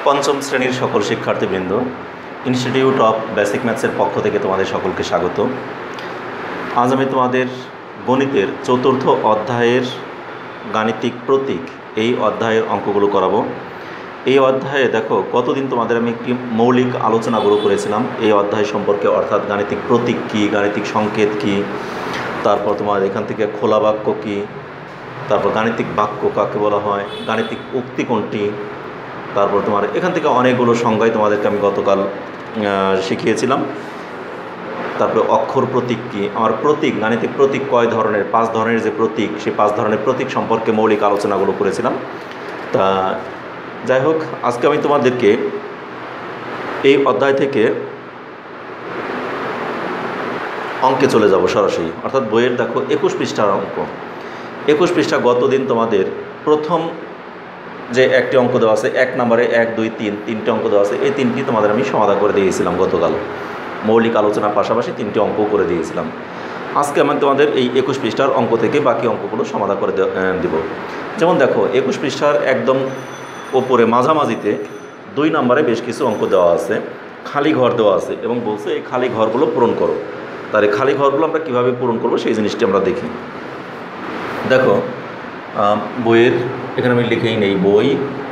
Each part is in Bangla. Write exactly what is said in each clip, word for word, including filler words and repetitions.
পঞ্চম শ্রেণীর সকল শিক্ষার্থীবৃন্দ, ইনস্টিটিউট অফ বেসিক ম্যাথসের পক্ষ থেকে তোমাদের সকলকে স্বাগত। আজ আমি তোমাদের গণিতের চতুর্থ অধ্যায়ের গাণিতিক প্রতীক এই অধ্যায়ের অঙ্কগুলো করাবো। এই অধ্যায়ে দেখো, কতদিন তোমাদের আমি একটি মৌলিক আলোচনাগুলো করেছিলাম এই অধ্যায় সম্পর্কে, অর্থাৎ গাণিতিক প্রতীক কী, গাণিতিক সংকেত কী, তারপর তোমার এখান থেকে খোলা বাক্য কী, তারপর গাণিতিক বাক্য কাকে বলা হয়, গাণিতিক উক্তি কোনটি, তারপর তোমার এখান থেকে অনেকগুলো সংজ্ঞায় তোমাদেরকে আমি গতকাল শিখিয়েছিলাম। তারপরে অক্ষর প্রতীক কী, আমার প্রতীক, গাণিতিক প্রতীক কয় ধরনের, পাঁচ ধরনের যে প্রতীক, সেই পাঁচ ধরনের প্রতীক সম্পর্কে মৌলিক আলোচনাগুলো করেছিলাম। তা যাই হোক, আজকে আমি তোমাদেরকে এই অধ্যায় থেকে অঙ্কে চলে যাব সরাসরি, অর্থাৎ বইয়ের দেখো একুশ পৃষ্ঠার অঙ্ক। একুশ পৃষ্ঠা গতদিন তোমাদের প্রথম যে একটি অঙ্ক দেওয়া আছে, এক নম্বরে এক দুই তিন তিনটি অঙ্ক দেওয়া আছে, এই তিনটি তোমাদের আমি সমাধান করে দিয়েছিলাম গতকাল। মৌলিক আলোচনার পাশাপাশি তিনটি অঙ্কও করে দিয়েছিলাম। আজকে আমি তোমাদের এই একুশ পৃষ্ঠার অঙ্ক থেকে বাকি অঙ্কগুলো সমাধান করে দেব। যেমন দেখো, একুশ পৃষ্ঠার একদম ওপরে মাঝামাঝিতে দুই নম্বরে বেশ কিছু অঙ্ক দেওয়া আছে, খালি ঘর দেওয়া আছে এবং বলছে এই খালি ঘরগুলো পূরণ করো। তার এই খালি ঘরগুলো আমরা কীভাবে পূরণ করবো সেই জিনিসটি আমরা দেখি। দেখো, বইয়ের এখানে আমি লিখেই নেই, বই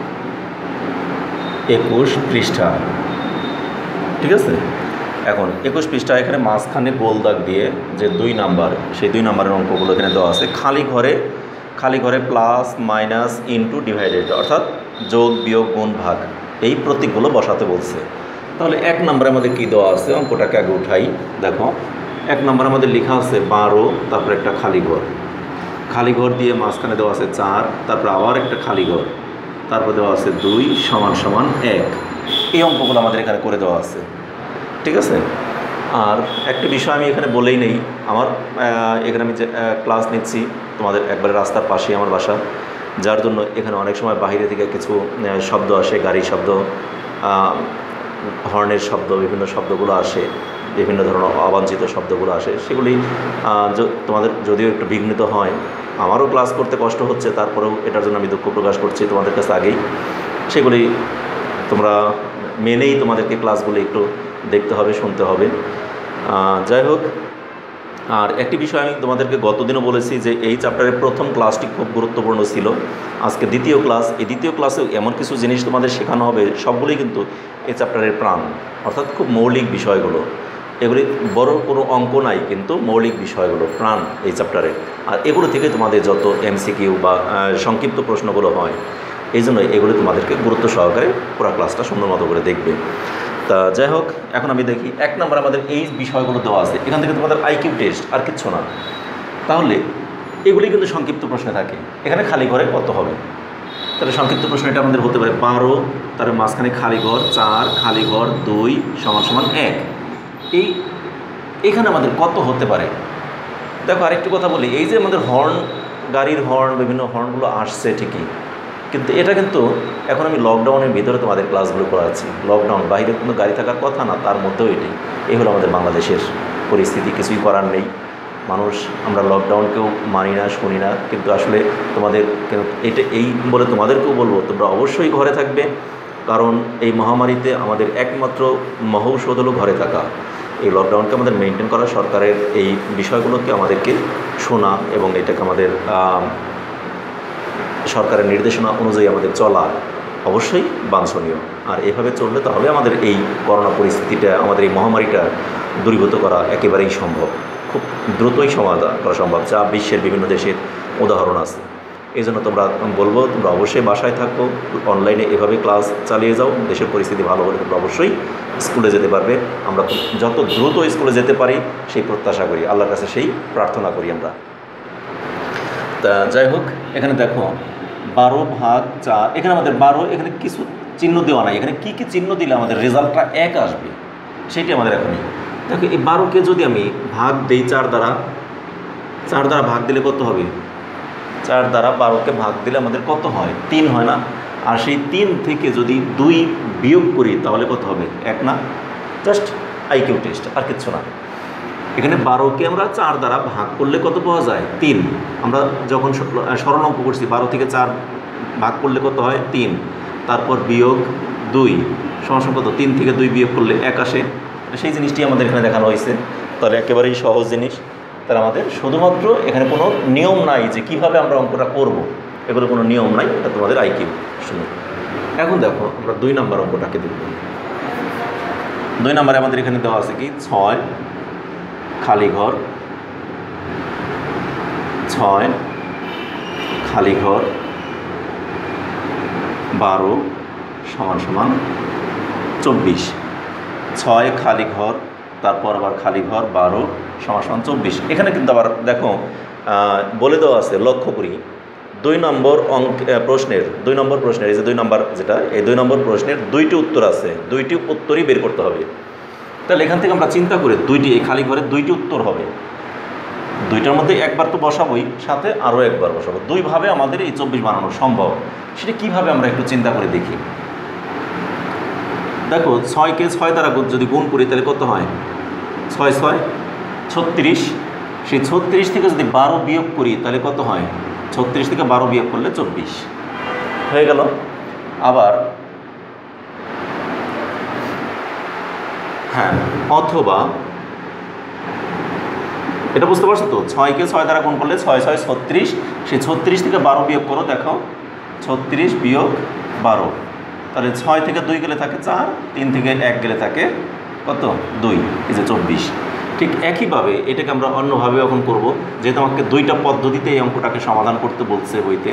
একুশ পৃষ্ঠা, ঠিক আছে। এখন একুশ পৃষ্ঠা এখানে মাঝখানে গোল দাগ দিয়ে যে দুই নাম্বার, সেই দুই নাম্বারের অঙ্কগুলো এখানে দেওয়া আছে। খালি ঘরে খালি ঘরে প্লাস মাইনাস ইনটু ডিভাইডেড, অর্থাৎ যোগ বিয়োগ গুণ ভাগ, এই প্রতীকগুলো বসাতে বলছে। তাহলে এক নম্বরে আমাদের কী দেওয়া আছে, অঙ্কটাকে আগে উঠাই। দেখো, এক নম্বরে আমাদের লেখা আছে বারো, তারপরে একটা খালি ঘর, খালি ঘর দিয়ে মাঝখানে দেওয়া আছে চার, তারপর আবার একটা খালি ঘর, তারপর দেওয়া আছে দুই সমান সমান এক। এই অঙ্কগুলো আমাদের এখানে করে দেওয়া আছে, ঠিক আছে। আর একটি বিষয় আমি এখানে বলেই নেই, আমার এখানে আমি যে ক্লাস নিচ্ছি তোমাদের একবারে রাস্তার পাশেই আমার বাসা, যার জন্য এখানে অনেক সময় বাইরে থেকে কিছু শব্দ আসে, গাড়ির শব্দ, হর্নের শব্দ, বিভিন্ন শব্দগুলো আসে, বিভিন্ন ধরনের অবাঞ্ছিত শব্দগুলো আসে, সেগুলি তোমাদের যদিও একটু বিঘ্নিত হয়, আমারও ক্লাস করতে কষ্ট হচ্ছে, তারপরেও এটার জন্য আমি দুঃখ প্রকাশ করছি তোমাদের কাছে আগেই। সেগুলি তোমরা মেনেই তোমাদেরকে ক্লাসগুলি একটু দেখতে হবে, শুনতে হবে। যাই হোক, আর একটি বিষয় আমি তোমাদেরকে গতদিনও বলেছি যে এই চ্যাপ্টারের প্রথম ক্লাসটি খুব গুরুত্বপূর্ণ ছিল। আজকে দ্বিতীয় ক্লাস, এই দ্বিতীয় ক্লাসেও এমন কিছু জিনিস তোমাদের শেখানো হবে, সবগুলোই কিন্তু এই চ্যাপ্টারের প্রাণ, অর্থাৎ খুব মৌলিক বিষয়গুলো। এগুলি বড় কোনো অঙ্ক নাই, কিন্তু মৌলিক বিষয়গুলো প্রাণ এই চ্যাপ্টারে। আর এগুলো থেকে তোমাদের যত এমসিকিউ বা সংক্ষিপ্ত প্রশ্নগুলো হয়, এই জন্য এগুলি তোমাদেরকে গুরুত্ব সহকারে পুরো ক্লাসটা সুন্দর মতো করে দেখবে। তা যাই হোক, এখন আমি দেখি এক নম্বর আমাদের এই বিষয়গুলো দেওয়া আছে, এখান থেকে তোমাদের আইকিউ টেস্ট আর কিচ্ছু না। তাহলে এগুলি কিন্তু সংক্ষিপ্ত প্রশ্নে থাকে। এখানে খালি ঘরে কত হবে, তাহলে সংক্ষিপ্ত প্রশ্ন এটা আমাদের হতে পারে বারো, তার মাঝখানে খালি ঘর চার, খালি ঘর দুই সমান সমান এক। এই এখানে আমাদের কত হতে পারে। দেখো, আরেকটি কথা বলি, এই যে আমাদের হর্ন, গাড়ির হর্ন, বিভিন্ন হর্নগুলো আসছে ঠিকই, কিন্তু এটা কিন্তু এখন আমি লকডাউনের ভিতরে তোমাদের ক্লাসগুলো করাচ্ছি। লকডাউন, বাইরে কোনো গাড়ি থাকার কথা না, তার মধ্যেও এটি এই হলো আমাদের বাংলাদেশের পরিস্থিতি, কিছুই করার নেই। মানুষ, আমরা লকডাউনকেও মানি না, শুনি না, কিন্তু আসলে তোমাদের এটা এই বলে তোমাদেরকেও বলবো, তোমরা অবশ্যই ঘরে থাকবে, কারণ এই মহামারীতে আমাদের একমাত্র মহৌষধ হলো ঘরে থাকা। এই লকডাউনকে আমাদের মেনটেন করা, সরকারের এই বিষয়গুলোকে আমাদেরকে শোনা এবং এটাকে আমাদের সরকারের নির্দেশনা অনুযায়ী আমাদের চলা অবশ্যই বাঞ্ছনীয়। আর এভাবে চললে তাহলে আমাদের এই করোনা পরিস্থিতিটা, আমাদের এই মহামারীটা দূরীভূত করা একেবারেই সম্ভব, খুব দ্রুতই সমাধান করা সম্ভব, যা বিশ্বের বিভিন্ন দেশের উদাহরণ আছে। এই জন্য তোমরা বলবো, তোমরা অবশ্যই বাসায় থাকো, অনলাইনে এভাবে ক্লাস চালিয়ে যাও। দেশের পরিস্থিতি ভালো হলে তোমরা অবশ্যই স্কুলে যেতে পারবে। আমরা যত দ্রুত স্কুলে যেতে পারি সেই প্রত্যাশা করি, আল্লাহর কাছে সেই প্রার্থনা করি আমরা। তা যাই হোক, এখানে দেখো বারো ভাগ চার, এখানে আমাদের বারো, এখানে কিছু চিহ্ন দেওয়া নাই, এখানে কী কী চিহ্ন দিলে আমাদের রেজাল্টটা এক আসবে সেটি আমাদের এখনই দেখো। এই বারোকে যদি আমি ভাগ দিই চার দ্বারা, চার দ্বারা ভাগ দিলে কত হবে, চার দ্বারা বারোকে ভাগ দিলে আমাদের কত হয়, তিন হয় না। আর সেই তিন থেকে যদি দুই বিয়োগ করি তাহলে কত হবে, এক না। জাস্ট আইকিউ টেস্ট, আর কিচ্ছু না। এখানে বারোকে আমরা চার দ্বারা ভাগ করলে কত পাওয়া যায়, তিন। আমরা যখন সরল অঙ্ক করছি, বারো থেকে চার ভাগ করলে কত হয়, তিন। তারপর বিয়োগ দুই সমান সমান কত, তিন থেকে দুই বিয়োগ করলে এক আসে। সেই জিনিসটি আমাদের এখানে দেখানো হয়েছে। তাহলে একেবারেই সহজ জিনিস। তাহলে আমাদের শুধুমাত্র এখানে কোনো নিয়ম নাই যে কীভাবে আমরা অঙ্কটা করব, এগুলো কোনো নিয়ম নাই, এটা তোমাদের আইকিউ। শুনো, এখন দেখো আমরা দুই নম্বর অঙ্কটাকে দেখব। দুই নম্বরে আমাদের এখানে দেওয়া আছে কি, ছয় খালি ঘর, ছয় খালি ঘর বারো সমান সমান চব্বিশ। ছয় খালি ঘর, তারপর আবার খালি ঘর বারো সমান সমান চব্বিশ। এখানে কিন্তু আবার দেখো বলে দেওয়া আছে, লক্ষ্য করি দুই নম্বর অঙ্ক প্রশ্নের দুই নম্বর প্রশ্নের এই যে দুই নম্বর যেটা, এই দুই নম্বর প্রশ্নের দুইটি উত্তর আছে, দুইটি উত্তরই বের করতে হবে। তাহলে এখান থেকে আমরা চিন্তা করি দুইটি, এই খালি ঘরে দুইটি উত্তর হবে, দুইটার মধ্যে একবার তো বসাবোই, সাথে আরও একবার বসাবো। দুইভাবে আমাদের এই চব্বিশ বানানো সম্ভব। সেটা কীভাবে আমরা একটু চিন্তা করে দেখি। দেখো ছয়কে ছয় দ্বারা যদি গুণ করি তাহলে কত হয়, ছয় ছয় ছত্রিশ। সেই ছত্রিশ থেকে যদি বারো বিয়োগ করি তাহলে কত হয়, ছত্রিশ থেকে বারো বিয়োগ করলে চব্বিশ হয়ে গেল। আবার হ্যাঁ, অথবা এটা বুঝতে পারছো তো, ছয়কে ছয় দ্বারা গুণ করলে ছয় ছয় ছত্রিশ, সেই ছত্রিশ থেকে বারো বিয়োগ করো, দেখো ছত্রিশ বিয়োগ বারো, তাহলে ছয় থেকে দুই গেলে থাকে চার, তিন থেকে এক গেলে থাকে কত, দুই, এই যে চব্বিশ। ঠিক একইভাবে এটাকে আমরা অন্যভাবে এখন করব, যেহেতু আমাকে দুইটা পদ্ধতিতে এই অঙ্কটাকে সমাধান করতে বলছে বইতে।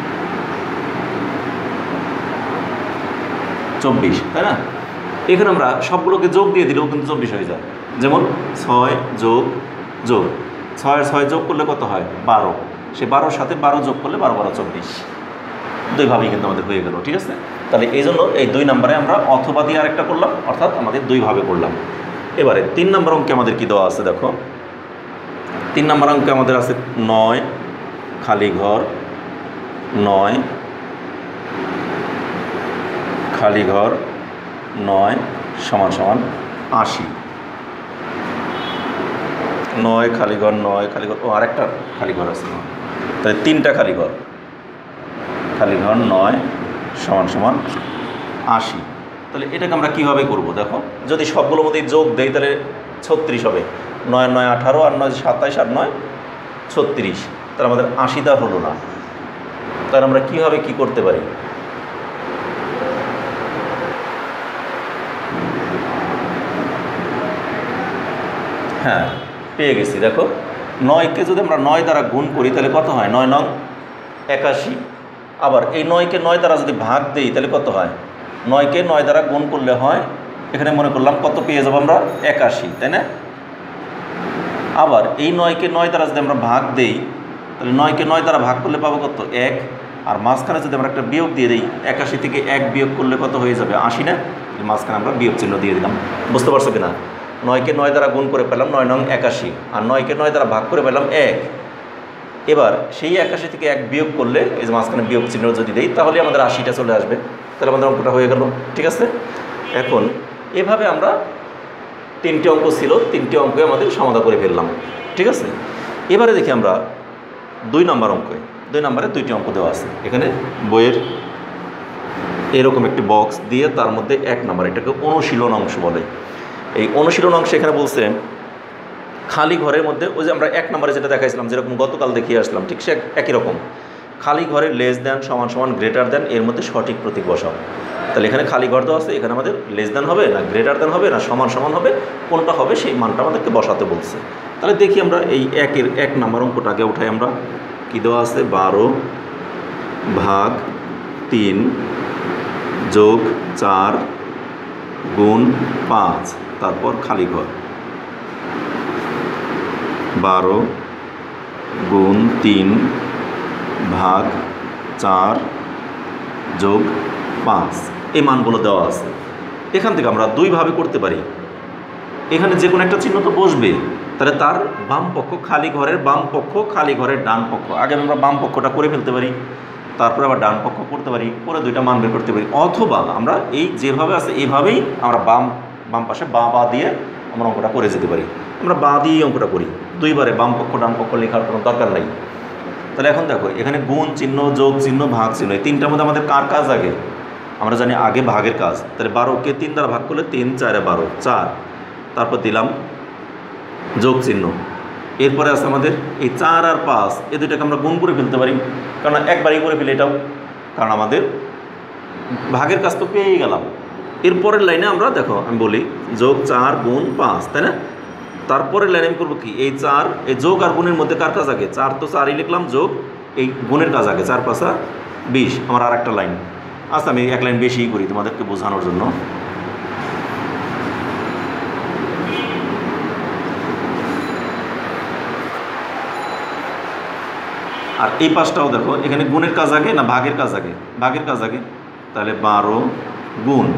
চব্বিশ, তাই না? এখানে আমরা সবগুলোকে যোগ দিয়ে দিলেও কিন্তু চব্বিশ হয়ে যায়। যেমন ছয় যোগ যোগ, ছয় ছয় যোগ করলে কত হয়, বারো। সে বারোর সাথে বারো যোগ করলে বারো বারো চব্বিশ। দুইভাবেই কিন্তু আমাদের হয়ে গেল। ঠিক আছে, তাহলে এই জন্য এই দুই নম্বরে আমরা অথবা দিয়ে আরেকটা করলাম, অর্থাৎ আমাদের দুইভাবে করলাম। এবারে তিন নম্বর অঙ্কে আমাদের কি দেওয়া আছে দেখো, তিন নম্বর অঙ্কে আমাদের আছে নয় খালি ঘর, নয় খালি ঘর নয় সমান সমান আশি। নয় খালি ঘর, নয় খালি ঘর, ও আরেকটা খালি ঘর আছে, তাহলে তিনটা খালি ঘর, খালি ঘর নয় সমান সমান আশি। তাহলে এটাকে আমরা কীভাবে করব দেখো, যদি সবগুলোর মধ্যে যোগ দেই তাহলে ছত্রিশ হবে। নয় নয় আঠারো, আর নয় সাতাইশ, আর নয় ছত্রিশ, তাহলে আমাদের আশিটা হলো না। তাহলে আমরা কীভাবে কি করতে পারি, হ্যাঁ পেয়ে গেছি। দেখো নয়কে যদি আমরা নয় দ্বারা গুণ করি তাহলে কত হয়, নয় নং একাশি। আবার এই নয়কে নয় দ্বারা যদি ভাগ দিই তাহলে কত হয়, নয়কে নয় দ্বারা গুণ করলে হয়, এখানে মনে করলাম কত পেয়ে যাবো আমরা, একাশি, তাই না? আবার এই নয়কে নয় দ্বারা যদি আমরা ভাগ দিই তাহলে নয়কে নয় দ্বারা ভাগ করলে পাবো কত, এক। আর মাঝখানে যদি আমরা একটা বিয়োগ দিয়ে দিই, একাশি থেকে এক বিয়োগ করলে কত হয়ে যাবে, আশি না? মাঝখানে আমরা বিয়োগ চিহ্ন দিয়ে দিলাম। বুঝতে পারছো কিনা? নয়কে নয় দ্বারা গুণ করে পেলাম নয় নং একাশি, আর নয়কে নয় দ্বারা ভাগ করে পেলাম এক। এবার সেই একাশি থেকে এক বিয়োগ করলে, এই যে মাঝখানে বিয়োগ চিহ্ন যদি দিই, তাহলে আমাদের আশিটা চলে আসবে। তাহলে আমাদের অঙ্কটা হয়ে গেল। ঠিক আছে, এখন এভাবে আমরা তিনটে অঙ্ক ছিল, তিনটে অঙ্কে আমাদের সমাধান করে ফেললাম। ঠিক আছে, এবারে দেখি আমরা দুই নম্বর অঙ্কে, দুই নম্বরে দুইটি অঙ্ক দেওয়া আছে। এখানে বইয়ের এরকম একটি বক্স দিয়ে তার মধ্যে এক নম্বর, এটাকে অনুশীলন অংশ বলে। এই অনুশীলন অংশে এখানে বলছে খালি ঘরের মধ্যে, ওই যে আমরা এক নম্বরে যেটা দেখাইছিলাম, যেরকম গতকাল দেখিয়ে আসলাম, ঠিক সে একই রকম। খালি ঘরে লেস দেন সমান সমান গ্রেটার দেন, এর মধ্যে সঠিক প্রতীক বসাও। তাহলে এখানে খালি ঘর দেওয়া আছে, এখানে আমাদের লেস দেন হবে না গ্রেটার দেন হবে না সমান সমান হবে, কোনটা হবে সেই মানটা আমাদেরকে বসাতে বলছে। তাহলে দেখি আমরা এই একের এক নম্বর অঙ্কটাকে উঠাই। আমরা কী দেওয়া আছে, বারো ভাগ তিন যোগ চার গুণ পাঁচ, তারপর খালি ঘর, বারো গুণ তিন ভাগ চার যোগ পাঁচ, এই মানগুলো দেওয়া আছে। এখান থেকে আমরা দুইভাবে করতে পারি। এখানে যে কোনো একটা চিহ্ন তো বসবে, তাহলে তার বাম পক্ষ খালি ঘরের বাম পক্ষ, খালি ঘরের ডান পক্ষ, আগে আমরা বাম পক্ষটা করে ফেলতে পারি, তারপরে আবার ডান পক্ষ করতে পারি, করে দুইটা মান বের করতে পারি। অথবা আমরা এই যেভাবে আছে এইভাবেই আমরা বাম বাম পাশে বা বা দিয়ে আমরা অঙ্কটা করে যেতে পারি। আমরা বা দিয়েই অঙ্কটা করি, দুইবারে বাম পক্ষ ডান পক্ষ লেখার কোনো দরকার নাই। তাহলে এখন দেখো এখানে গুণ চিহ্ন, যোগ চিহ্ন, ভাগ চিহ্ন, এই তিনটার মধ্যে আমাদের কার কাজ আগে, আমরা জানি আগে ভাগের কাজ, তাহলে বারোকে তিন দ্বারা ভাগ করলে তিন চারে বারো চার, তারপর দিলাম যোগ চিহ্ন। এরপরে আছে আমাদের এই চার আর পাঁচ, এই দুইটাকে আমরা গুণ করে ফেলতে পারি, কারণ একবারই করে ফেলি এটাও, কারণ আমাদের ভাগের কাজ তো পেয়েই গেলাম। এরপরের লাইনে আমরা দেখো আমি বলি যোগ চার গুণ পাঁচ, তাই না? তারপরের লাইনে আমি করবো কি, এই চার এই যোগ আর গুণের মধ্যে কার কাজ আগে? চার তো চারই লিখলাম, যোগ এই গুণের কাজ আগে, চার পাঁচা বিশ। আমার আর একটা লাইন, আচ্ছা আমি এক লাইন বেশিই করি তোমাদেরকে বোঝানোর জন্য। আর এই পাঁচটাও দেখো, এখানে গুণের কাজ আগে না ভাগের কাজ আগে? ভাগের কাজ আগে, তাহলে বারো গুণ,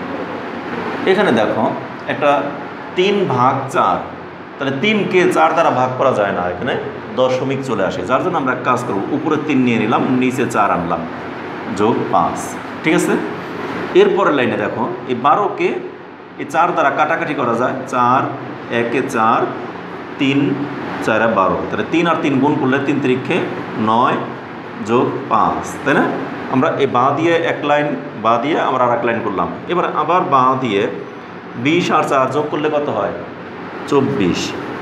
এখানে দেখো একটা তিন ভাগ চার, তাহলে তিনকে চার দ্বারা ভাগ করা যায় না, এখানে দশমিক চলে আসে, যার জন্য আমরা কাজ করব উপরে তিন নিয়ে নিলাম, নিচে চার আনলাম, যোগ পাঁচ। ঠিক আছে, এরপরের লাইনে দেখো এই বারোকে এই চার দ্বারা কাটাকাটি করা যায়, চার একে চার, তিন চারে বারো, তাহলে তিন আর তিন গুণ করলে তিন তিরিক্ষে নয় যোগ পাঁচ, তাই না? আমরা এই বাঁ দিয়ে এক লাইন, বাঁ দিয়ে আমরা আর এক লাইন করলাম। এবার আবার বাঁ দিয়ে বিশ আর চার যোগ করলে কত হয়? চব্বিশ।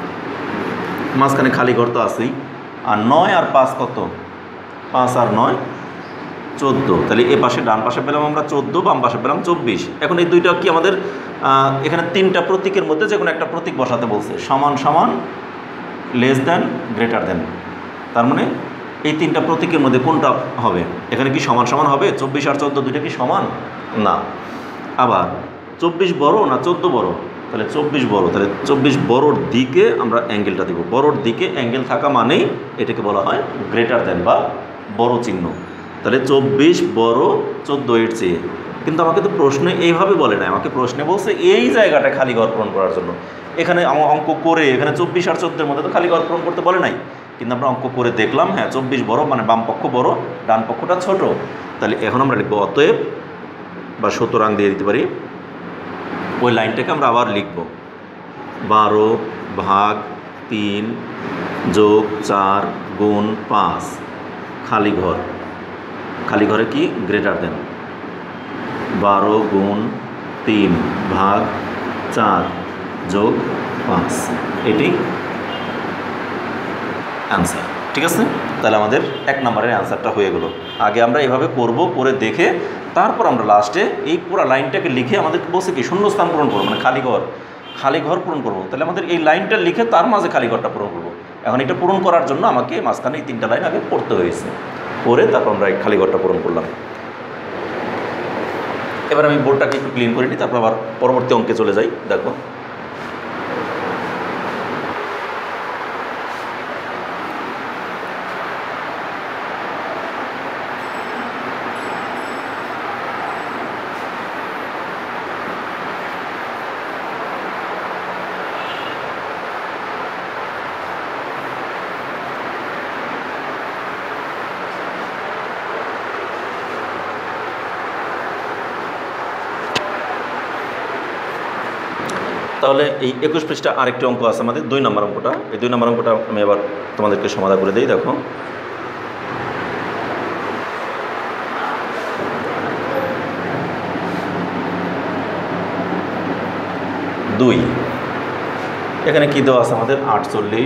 মাঝখানে খালি ঘর তো আছেই। আর নয় আর পাঁচ কত? পাঁচ আর নয় চোদ্দো, তাহলে এ পাশে ডান পাশে পেলাম আমরা চোদ্দো, বাম পাশে পেলাম চব্বিশ। এখন এই দুইটা কি আমাদের এখানে তিনটা প্রতীকের মধ্যে যে কোনো একটা প্রতীক বসাতে বলছে, সমান সমান, লেস দ্যান, গ্রেটার দ্যান। তার মানে এই তিনটা প্রতীকের মধ্যে কোনটা হবে? এখানে কি সমান সমান হবে? চব্বিশ আর চোদ্দো দুইটা কি সমান? না। আবার চব্বিশ বড় না চোদ্দো বড়? তাহলে চব্বিশ বড়, তাহলে চব্বিশ বড়োর দিকে আমরা অ্যাঙ্গেলটা দেবো। বড়োর দিকে অ্যাঙ্গেল থাকা মানেই এটাকে বলা হয় গ্রেটার দ্যান বা বড় চিহ্ন। তাহলে চব্বিশ বড় চোদ্দো এর চেয়ে। কিন্তু আমাকে তো প্রশ্নে এইভাবে বলে না, আমাকে প্রশ্নে বলছে এই জায়গাটা খালি ঘর পূরণ করার জন্য। এখানে আমার অঙ্ক করে এখানে চব্বিশ আর চোদ্দোর মধ্যে তো খালি ঘর পূরণ করতে বলে নাই, কিন্তু আমরা অঙ্ক করে দেখলাম হ্যাঁ চব্বিশ বড় মানে বাম পক্ষ বড়, ডান পক্ষটা ছোট। তাহলে এখন আমরা লিখবো অতএব, বা সুতরাং দিয়ে দিতে পারি, ওই লাইনটাকে আমরা আবার লিখব বারো ভাগ তিন যোগ চার গুণ পাঁচ, খালি ঘর, খালি ঘরে কি গ্রেটার দেন, বারো গুণ তিন ভাগ চার যোগ পাঁচ, এটি অ্যান্সার। ঠিক আছে, তাহলে আমাদের এক নম্বরের অ্যান্সারটা হয়ে গেল। আগে আমরা এভাবে করব, করে দেখে তারপর আমরা লাস্টে এই পুরো লাইনটাকে লিখে আমাদেরকে বলছে কি শূন্যস্থান পূরণ করবো, মানে খালি ঘর, খালি ঘর পূরণ করবো। তাহলে আমাদের এই লাইনটা লিখে তার মাঝে খালি ঘরটা পূরণ করবো। এখন এটা পূরণ করার জন্য আমাকে মাঝখানে এই তিনটা লাইন আগে পড়তে হয়েছে, পড়ে তারপর আমরা এই খালি ঘরটা পূরণ করলাম। এবার আমি বোর্ডটাকে একটু ক্লিন করে নিই, তারপর আবার পরবর্তী অঙ্কে চলে যাই। দেখো তাহলে এই একুশ পৃষ্ঠা আরেকটি অঙ্ক আছে আমাদের, দুই নম্বর অঙ্কটা। এই দুই নম্বর অঙ্কটা আমি আবার তোমাদেরকে সমাধান করে দিই। দেখো দুই, এখানে কি দেওয়া আছে আমাদের? আটচল্লিশ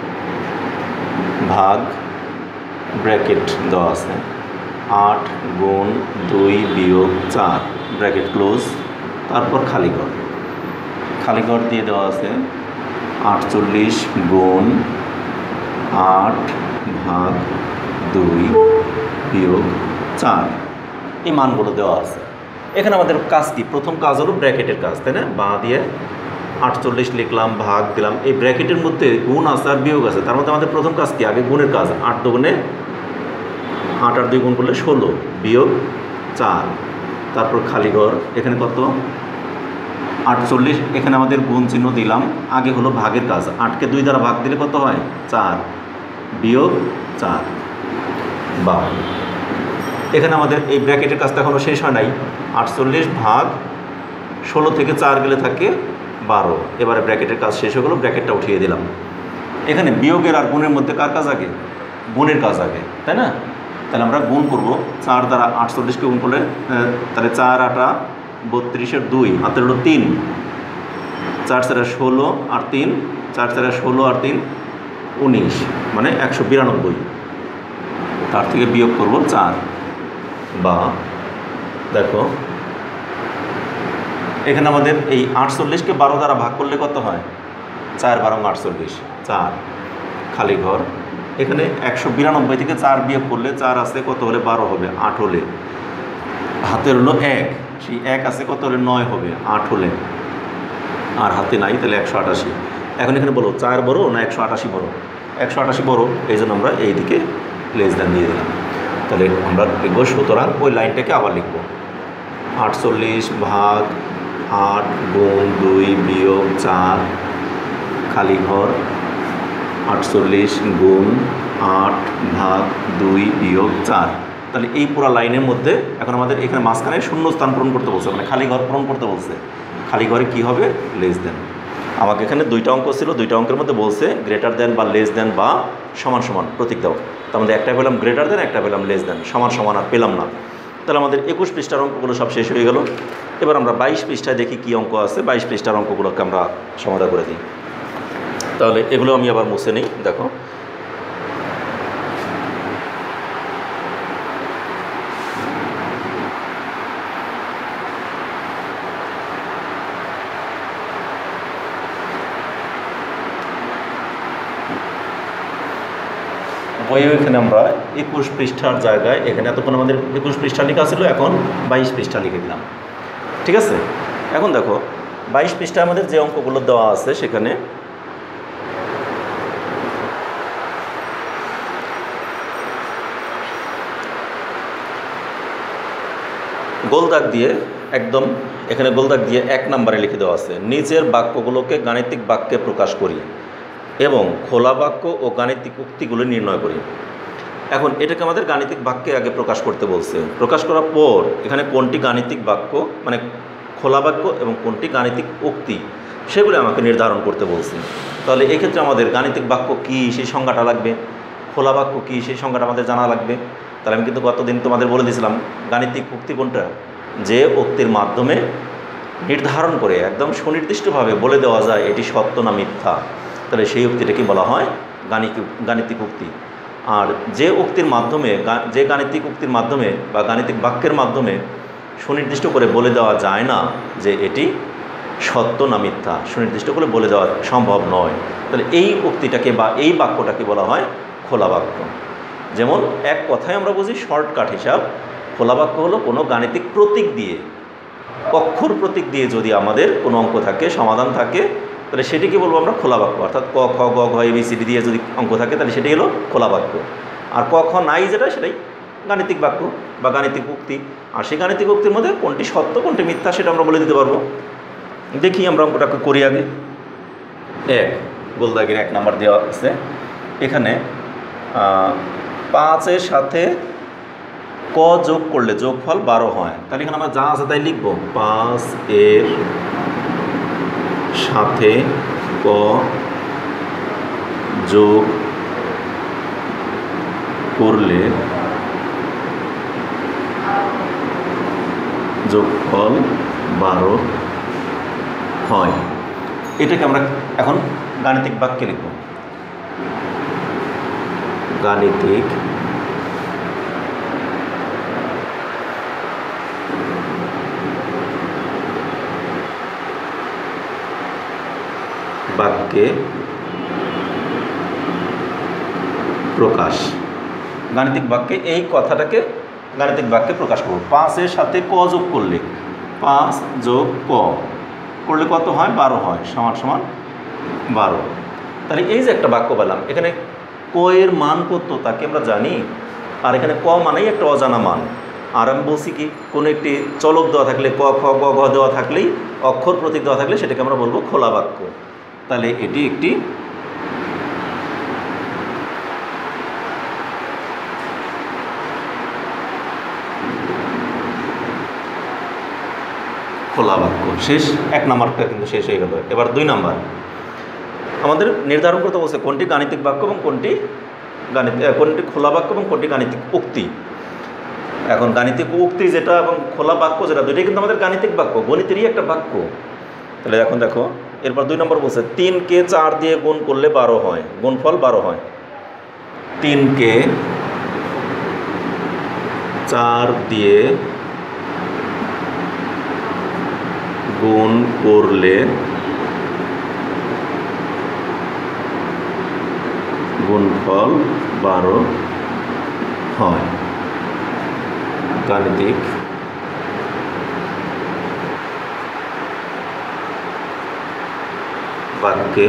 ভাগ ব্র্যাকেট দেওয়া আছে আট গুণ দুই বিয়োগ চার, ব্র্যাকেট ক্লোজ, তারপর খালি ঘর, খালি ঘর দিয়ে দেওয়া আছে আটচল্লিশ গুণ আট ভাগ দুই বিয়োগ চার, এই মানগুলো দেওয়া আছে। এখানে আমাদের কাজ কি? প্রথম কাজ হলো ব্র্যাকেটের কাজ, তাই না? বাঁ দিয়ে আটচল্লিশ লিখলাম, ভাগ দিলাম, এই ব্র্যাকেটের মধ্যে গুণ আছে আর বিয়োগ আছে, তার মধ্যে আমাদের প্রথম কাজ কি? আগে গুণের কাজ, আট দুগুণে আট আর দুই গুণ করলে ষোলো, বিয়োগ চার, তারপর খালি ঘর। এখানে কত? আটচল্লিশ, এখানে আমাদের গুণ চিহ্ন দিলাম, আগে হলো ভাগের কাজ, আটকে দুই দ্বারা ভাগ দিলে কত হয়? চার, বিয়োগ চার, বারো। এখানে আমাদের এই ব্র্যাকেটের কাজটা এখনও শেষ হয় নাই, আটচল্লিশ ভাগ ষোলো থেকে চার গেলে থাকে বারো, এবারে ব্র্যাকেটের কাজ শেষ হয়ে গেলো, ব্র্যাকেটটা উঠিয়ে দিলাম। এখানে বিয়োগের আর গুণের মধ্যে কার কাজ আগে? গুণের কাজ আগে, তাই না? তাহলে আমরা গুণ করব চার দ্বারা আটচল্লিশকে গুণ করলে তাহলে চার আটা বত্রিশের দুই হাতের হলো তিন, চার চারে ষোলো আর তিন, চার চারে ষোলো আর তিন উনিশ, মানে একশো বিরানব্বই। তার থেকে বিয়োগ করব চার, বা দেখো এখানে আমাদের এই আটচল্লিশকে বারো দ্বারা ভাগ করলে কত হয়? চার বারো আটচল্লিশ, চার খালি ঘর। এখানে একশো বিরানব্বই থেকে চার বিয়োগ করলে চার আছে কত হলে বারো হবে, আট হলে। হাতের হলো এক, সেই এক আছে কত হলে নয় হবে, আট হলে। আর হাতে নাই, তাহলে একশো আটাশি। এখন এখানে বলো চার বড় না একশো আটাশি বড়? একশো আটাশি বড়, এই জন্য আমরা এই দিকে লেস দেন দিয়ে দিলাম। তাহলে আমরা লিখবো, সুতরাং ওই লাইনটাকে আবার লিখব, আটচল্লিশ ভাগ আট গুণ দুই বিয়োগ চার খালি ঘর, আটচল্লিশ গুণ আট ভাগ দুই বিয়োগ চার। তাহলে এই পুরো লাইনের মধ্যে এখন আমাদের এখানে মাঝখানে শূন্য স্থান পূরণ করতে বলছে, মানে খালি ঘর পূরণ করতে বলছে। খালি ঘরে কী হবে? লেস দেন। আমাকে এখানে দুইটা অঙ্ক ছিল, দুইটা অঙ্কের মধ্যে বলছে গ্রেটার দেন বা লেস দেন বা সমান সমান প্রতীক দাও। তার মধ্যে একটা পেলাম গ্রেটার দেন, একটা পেলাম লেস দেন, সমান সমান আর পেলাম না। তাহলে আমাদের একুশ পৃষ্ঠার অঙ্কগুলো সব শেষ হয়ে গেল। এবার আমরা বাইশ পৃষ্ঠায় দেখি কী অঙ্ক আছে। বাইশ পৃষ্ঠার অঙ্কগুলোকে আমরা সমাধান করে দিই। তাহলে এগুলো আমি আবার মুছে নিই। দেখো বইয়ে এখানে আমরা একুশ পৃষ্ঠার জায়গায় এখানে এতক্ষণ আমাদের একুশ পৃষ্ঠা লেখা ছিল, এখন বাইশ পৃষ্ঠা লিখে দিলাম। ঠিক আছে, এখন দেখো বাইশ পৃষ্ঠায় আমাদের যে অঙ্কগুলো দেওয়া আছে সেখানে গোলদাগ দিয়ে একদম এখানে গোলদাগ দিয়ে এক নম্বরে লিখে দেওয়া আছে, নিচের বাক্যগুলোকে গাণিতিক বাক্যে প্রকাশ করি এবং খোলা বাক্য ও গাণিতিক উক্তিগুলো নির্ণয় করি। এখন এটাকে আমাদের গাণিতিক বাক্যে আগে প্রকাশ করতে বলছে। প্রকাশ করার পর এখানে কোনটি গাণিতিক বাক্য মানে খোলা বাক্য এবং কোনটি গাণিতিক উক্তি সেগুলো আমাকে নির্ধারণ করতে বলছে। তাহলে এক্ষেত্রে আমাদের গাণিতিক বাক্য কী সেই সংজ্ঞাটা লাগবে, খোলা বাক্য কী সেই সংজ্ঞাটা আমাদের জানা লাগবে। তাহলে আমি কিন্তু গতদিন তোমাদের বলে দিয়েছিলাম গাণিতিক উক্তি কোনটা, যে উক্তির মাধ্যমে নির্ধারণ করে একদম সুনির্দিষ্টভাবে বলে দেওয়া যায় এটি সত্য না মিথ্যা, তাহলে সেই উক্তিটাকে বলা হয় গাণিতিক গাণিতিক উক্তি। আর যে উক্তির মাধ্যমে যে গাণিতিক উক্তির মাধ্যমে বা গাণিতিক বাক্যের মাধ্যমে সুনির্দিষ্ট করে বলে দেওয়া যায় না যে এটি সত্য না মিথ্যা, সুনির্দিষ্ট করে বলে দেওয়া সম্ভব নয়, তাহলে এই উক্তিটাকে বা এই বাক্যটাকে বলা হয় খোলা বাক্য। যেমন এক কথায় আমরা বুঝি শর্টকাট হিসাব, খোলা বাক্য হলো কোনো গাণিতিক প্রতীক দিয়ে, অক্ষর প্রতীক দিয়ে যদি আমাদের কোনো অঙ্ক থাকে, সমাধান থাকে, তাহলে সেটিকে বলবো আমরা খোলা বাক্য। অর্থাৎ ক খ গ ঘ এ বি সি ডি দিয়ে যদি অঙ্ক থাকে তাহলে সেটি হলো খোলা বাক্য। আর ক খ নাই যেটা সেটাই গাণিতিক বাক্য বা গাণিতিক উক্তি। আর সেই গাণিতিক উক্তির মধ্যে কোনটি সত্য কোনটি মিথ্যা সেটা আমরা বলে দিতে পারবো। দেখি আমরা অঙ্কটাকে করি আগে। এক গোলদাগের এক নাম্বার দেওয়া আছে, এখানে পাঁচের সাথে ক যোগ করলে যোগফল বারো হয়। তাহলে এখানে আমরা যা আছে তাই লিখব, পাঁচ এর সাথে ক যোগ করলে যোগফল বারো হয়। এটাকে আমরা এখন গাণিতিক বাক্যে লিখব। গাণিতিক বাক্যে প্রকাশ। গাণিতিক বাক্যে এই কথাটাকে গাণিতিক বাক্যে প্রকাশ করব। পাঁচের সাথে ক যোগ করলে, পাঁচ যোগ ক করলে কত হয়? বারো হয়, সমান সমান বারো। তাহলে এই যে একটা বাক্য পেলাম, এখানে ক এর মান কত তাকে আমরা জানি, আর এখানে ক মানেই একটা অজানা মান। আর আমি বলছি কি, কোনো একটি চলক দেওয়া থাকলে, ক খ গ ঘ দেওয়া থাকলেই, অক্ষর প্রতীক দেওয়া থাকলে সেটাকে আমরা বলবো খোলা বাক্য। তাহলে এটি একটি খোলা বাক্য। শেষ, এক নাম্বারটা কিন্তু শেষ হয়ে গেল। এবার দুই নাম্বার আমাদের নির্ধারণ করতে বলছে কোনটি গাণিতিক বাক্য এবং কোনটি গাণিতিক কোনটি খোলা বাক্য এবং কোনটি গাণিতিক উক্তি। এখন গাণিতিক উক্তি যেটা এবং খোলা বাক্য যেটা, দুইটাই কিন্তু আমাদের গাণিতিক বাক্য, গণিতেরই একটা বাক্য। তাহলে এখন দেখো এরপর দুই নম্বর বলছে তিনকে চার দিয়ে গুণ করলে বারো হয়, গুণফল বারো হয়। তিনকে চার দিয়ে গুণ করলে গুণফল বারো হয়। গাণিতিক বাক্যে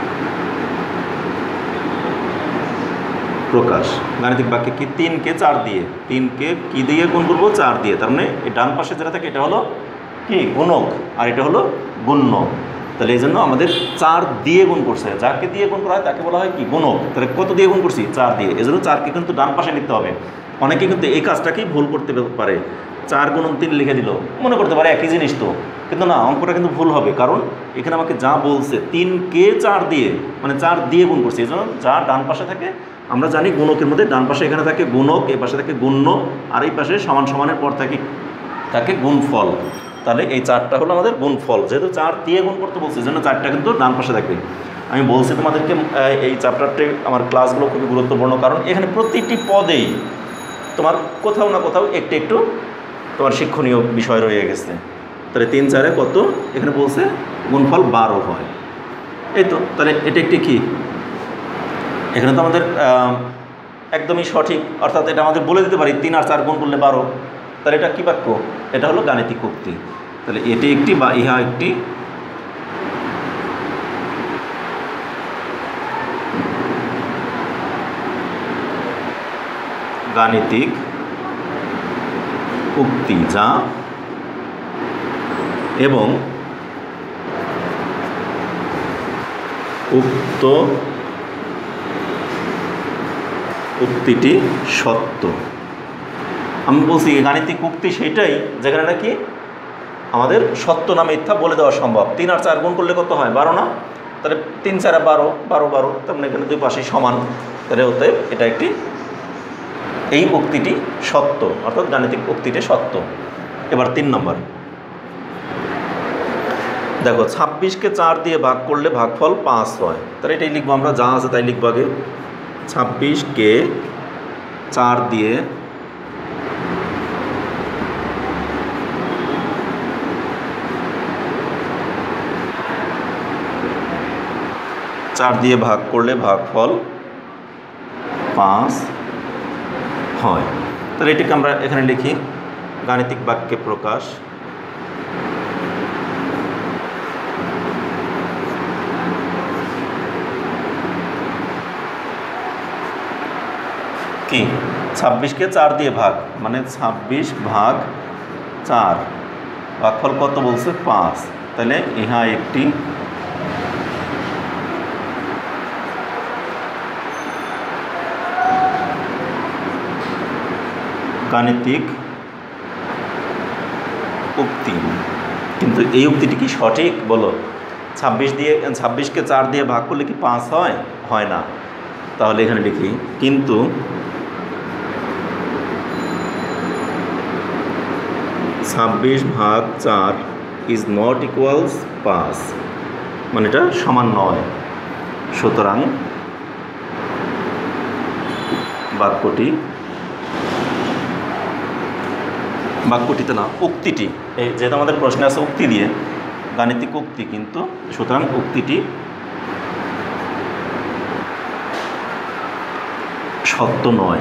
প্রকাশ। গাণিতিক বাক্যে কি তিনকে চার দিয়ে, তিনকে কি দিয়ে গুণ করবো, চার দিয়ে। তার মানে এই ডান পাশে যেটা থাকে এটা হলো কি গুণক আর এটা হলো গুণ্য। তাহলে এই জন্য আমাদের চার দিয়ে গুণ করছে, যাকে দিয়ে গুণ করা হয় তাকে বলা হয় কি গুণক। তাহলে কত দিয়ে গুণ করছি, চার দিয়ে। এই জন্য চারকে কিন্তু ডান পাশে লিখতে হবে। অনেকে কিন্তু এই কাজটাকেই ভুল করতে পারে, চার গুণন তিন লিখে দিল, মনে করতে পারে একই জিনিস তো, কিন্তু না, অঙ্কটা কিন্তু ভুল হবে। কারণ এখানে আমাকে যা বলছে তিনকে চার দিয়ে মানে চার দিয়ে গুণ করছে, এই জন্য যা ডান পাশে থাকে আমরা জানি গুণকের মধ্যে ডান পাশে এখানে থাকে গুণক, এই পাশে থাকে গুণ্য, আর এই পাশে সমান সমানের পর থাকে থাকে গুণফল। তাহলে এই চারটা হলো আমাদের গুণফল, যেহেতু চার দিয়ে গুণ করতে বলছে, এই জন্য চারটা কিন্তু ডান পাশে থাকবে। আমি বলছি তোমাদেরকে এই চ্যাপ্টারটি আমার ক্লাসগুলো খুবই গুরুত্বপূর্ণ, কারণ এখানে প্রতিটি পদেই তোমার কোথাও না কোথাও একটু একটু তোমার শিক্ষণীয় বিষয় রয়ে গেছে। তাহলে তিন চারে কত, এখানে বলছে গুণফল বারো হয়, এই তো। তাহলে এটা একটি কি, এখানে তো আমাদের একদমই সঠিক, অর্থাৎ এটা আমাদের বলে দিতে পারি তিন আর চার গুণ করলে বারো। তাহলে এটা কি বাক্য, এটা হলো গাণিতিক উক্তি। তাহলে এটি একটি বা ইহা একটি গাণিতিক উক্তি যা এবং উক্ত উক্তিটি সত্য। আমি বলছি গাণিতিক উক্তি সেইটাই যেখানে নাকি আমাদের সত্য না মিথ্যা বলে দেওয়া সম্ভব। তিন আর চার গুণ করলে কত হয়, বারো না? তাহলে তিন চারে বারো, বারো বারো, তার মানে এখানে দুই পাশেই সমান। তাহলে অতএব এটা একটি, এই উক্তিটি সত্য, অর্থাৎ গাণিতিক উক্তিটি সত্য। এবার তিন নম্বর দেখো, ছাব্বিশকে চার দিয়ে ভাগ করলে ভাগফল পাঁচ হয়। তাহলে এটাই লিখবো আমরা, যা আছে তাই লিখবো আগে। ছাব্বিশকে চার দিয়ে চার দিয়ে ভাগ করলে ভাগফল পাঁচ হয়। তাহলে এটিকে আমরা এখানে লিখি গাণিতিক বাক্যে প্রকাশ। কি, ছাব্বিশকে চার দিয়ে ভাগ মানে ছাব্বিশ ভাগ চার, ভাগফল কত বলছে, পাঁচ। তাহলে ইহা একটি গাণিতিক উক্তি। কিন্তু এই উক্তিটি কি সঠিক বলো? ছাব্বিশ দিয়ে ছাব্বিশকে চার দিয়ে ভাগ করলে কি পাঁচ হয়? হয় না। তাহলে এখানে লিখি কিন্তু ছাব্বিশ ভাগ চার ইজ নট ইকুয়ালস পাঁচ, মানে এটা সমান নয়। সুতরাং বাক্যটি বাক্যটিতে না, উক্তিটি, এই যেহেতু আমাদের প্রশ্নে আছে উক্তি দিয়ে, গাণিতিক উক্তি, কিন্তু সুতরাং উক্তিটি সত্য নয়।